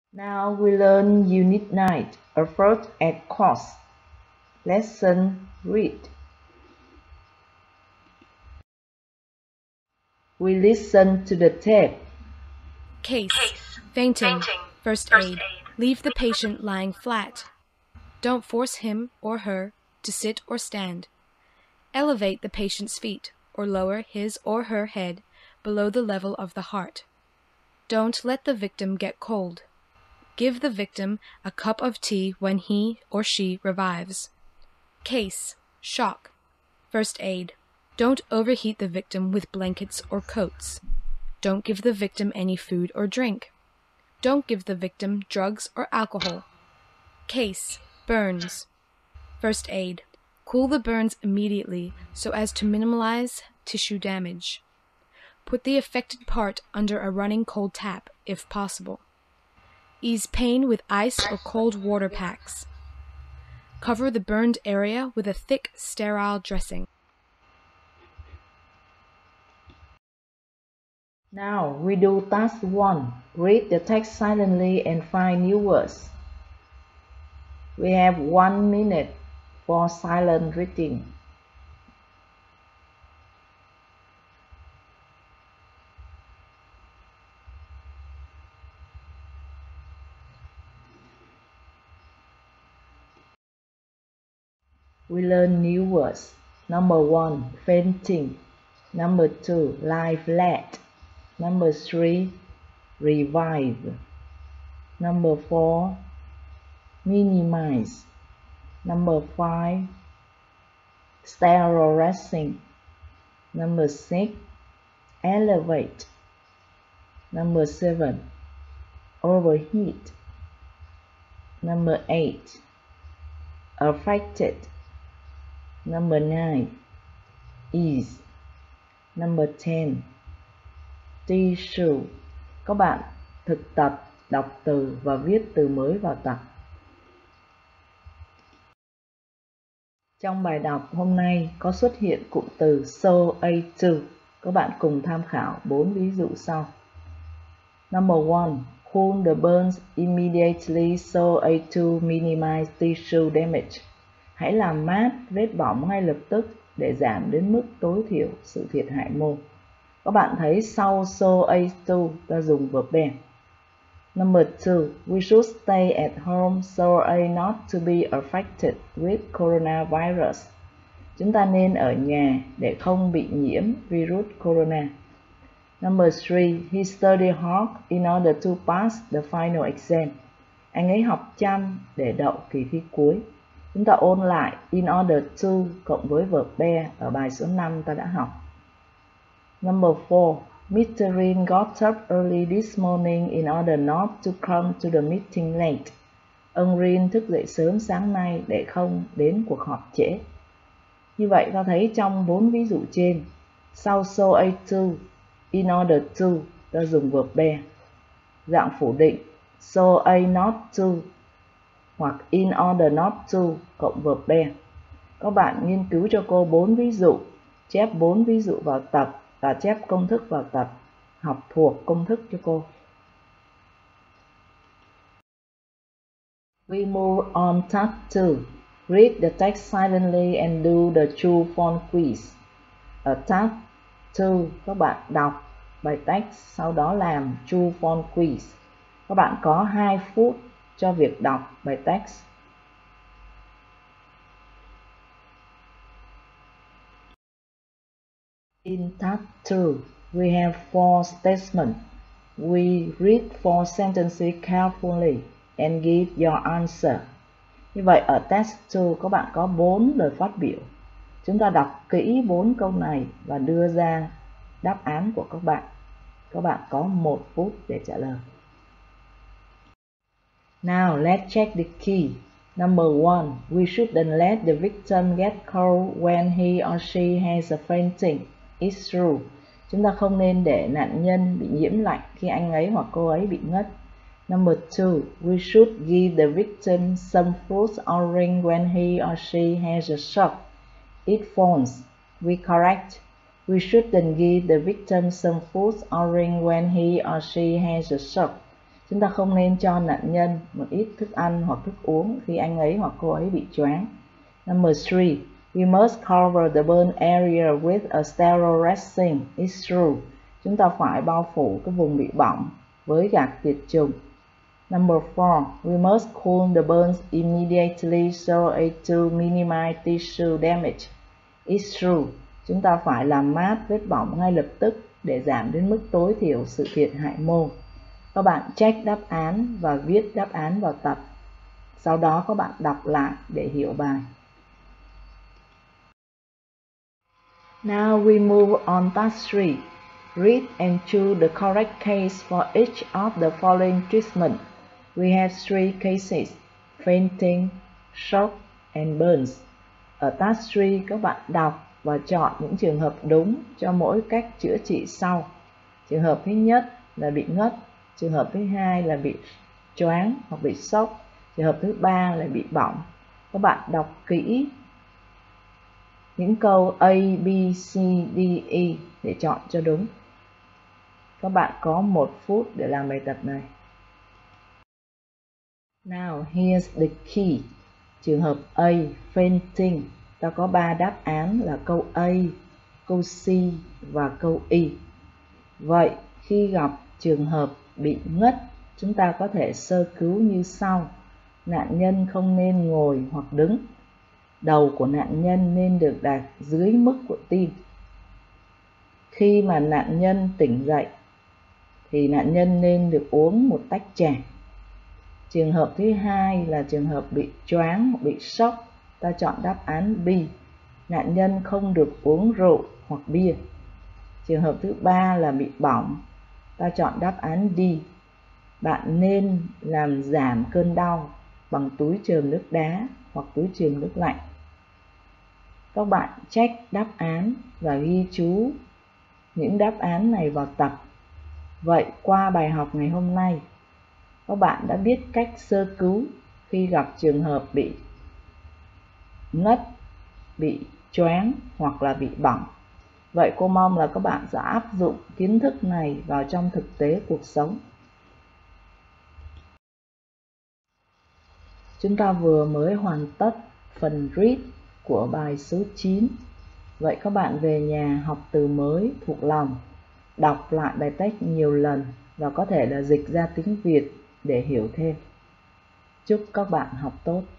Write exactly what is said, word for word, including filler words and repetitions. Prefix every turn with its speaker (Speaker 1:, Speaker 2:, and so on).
Speaker 1: Now we learn Unit nine, a first aid course. Lesson read. We listen to the tape.
Speaker 2: Case.
Speaker 3: Case.
Speaker 2: Fainting.
Speaker 3: Fainting.
Speaker 2: First
Speaker 3: First
Speaker 2: aid.
Speaker 3: aid.
Speaker 2: Leave the patient lying flat. Don't force him or her to sit or stand. Elevate the patient's feet or lower his or her head below the level of the heart. Don't let the victim get cold. Give the victim a cup of tea when he or she revives. Case. Shock. First aid. Don't overheat the victim with blankets or coats. Don't give the victim any food or drink. Don't give the victim drugs or alcohol. Case. Burns. First aid. Cool the burns immediately so as to minimize tissue damage. Put the affected part under a running cold tap if possible. Ease pain with ice or cold water packs. Cover the burned area with a thick, sterile dressing.
Speaker 1: Now we do task one. Read the text silently and find new words. We have one minute for silent reading. We learn new words. Number one, fainting. Number two, lie flat. Number three, revive. Number four, minimize. Number five, sterilizing. Number six, elevate. Number seven, overheat. Number eight, affected. Number nine, ease. Number ten, tissue. Các bạn thực tập đọc từ và viết từ mới vào tập. Trong bài đọc hôm nay có xuất hiện cụm từ so a two. Các bạn cùng tham khảo bốn ví dụ sau. Number one, cool the burns immediately so a two minimize tissue damage. Hãy làm mát vết bỏng ngay lập tức để giảm đến mức tối thiểu sự thiệt hại mô. Các bạn thấy sau so a two ta dùng verb be. Number two, we should stay at home so as not to be affected with coronavirus. Chúng ta nên ở nhà để không bị nhiễm virus corona. Number three, he studied hard in order to pass the final exam. Anh ấy học chăm để đậu kỳ thi cuối. Chúng ta ôn lại in order to cộng với verb be ở bài số năm ta đã học. Number four, Mister Rin got up early this morning in order not to come to the meeting late. Ông Rin thức dậy sớm sáng nay để không đến cuộc họp trễ. Như vậy ta thấy trong bốn ví dụ trên, sau so a two, in order to, ta dùng verb be. Dạng phủ định, so a not to, hoặc in order not to, cộng verb be. Các bạn nghiên cứu cho cô bốn ví dụ, chép bốn ví dụ vào tập và chép công thức vào tập, học thuộc công thức cho cô. We move on task two. Read the text silently and do the true false quiz. Ở task two, các bạn đọc bài text, sau đó làm true false quiz. Các bạn có hai phút cho việc đọc bài text. In task two, we have four statements. We read four sentences carefully and give your answer. Như vậy ở task two các bạn có bốn lời phát biểu. Chúng ta đọc kỹ bốn câu này và đưa ra đáp án của các bạn. Các bạn có một phút để trả lời. Now let's check the key. Number one, we shouldn't let the victim get cold when he or she has a fainting. It's true. Chúng ta không nên để nạn nhân bị nhiễm lạnh khi anh ấy hoặc cô ấy bị ngất. Number two, we should give the victim some fruits or drink when he or she has a shock. It's false. We correct. We shouldn't give the victim some fruits or drink when he or she has a shock. Chúng ta không nên cho nạn nhân một ít thức ăn hoặc thức uống khi anh ấy hoặc cô ấy bị choáng. Number three, we must cover the burn area with a sterile dressing. It's true. Chúng ta phải bao phủ cái vùng bị bỏng với gạc tiệt trùng. Number four, we must cool the burns immediately so as to minimize tissue damage. It's true. Chúng ta phải làm mát vết bỏng ngay lập tức để giảm đến mức tối thiểu sự thiệt hại mô. Các bạn check đáp án và viết đáp án vào tập. Sau đó các bạn đọc lại để hiểu bài. Now we move on task three. Read and choose the correct case for each of the following treatment. We have three cases: fainting, shock, and burns. Ở task three, các bạn đọc và chọn những trường hợp đúng cho mỗi cách chữa trị sau. Trường hợp thứ nhất là bị ngất, trường hợp thứ hai là bị choáng hoặc bị sốc, trường hợp thứ ba là bị bỏng. Các bạn đọc kỹ những câu A, B, C, D, E để chọn cho đúng. Các bạn có một phút để làm bài tập này. Now here's the key. Trường hợp A, fainting, ta có ba đáp án là câu A, câu C và câu E. Vậy khi gặp trường hợp bị ngất, chúng ta có thể sơ cứu như sau. Nạn nhân không nên ngồi hoặc đứng. Đầu của nạn nhân nên được đặt dưới mức của tim. Khi mà nạn nhân tỉnh dậy thì nạn nhân nên được uống một tách trà. Trường hợp thứ hai là trường hợp bị choáng hoặc bị sốc, ta chọn đáp án B. Nạn nhân không được uống rượu hoặc bia. Trường hợp thứ ba là bị bỏng, ta chọn đáp án D. Bạn nên làm giảm cơn đau bằng túi chườm nước đá hoặc túi chườm nước lạnh. Các bạn check đáp án và ghi chú những đáp án này vào tập. Vậy qua bài học ngày hôm nay, các bạn đã biết cách sơ cứu khi gặp trường hợp bị ngất, bị choáng hoặc là bị bỏng. Vậy cô mong là các bạn sẽ áp dụng kiến thức này vào trong thực tế cuộc sống. Chúng ta vừa mới hoàn tất phần read của bài số chín. Vậy các bạn về nhà học từ mới thuộc lòng, đọc lại bài text nhiều lần và có thể là dịch ra tiếng Việt để hiểu thêm. Chúc các bạn học tốt.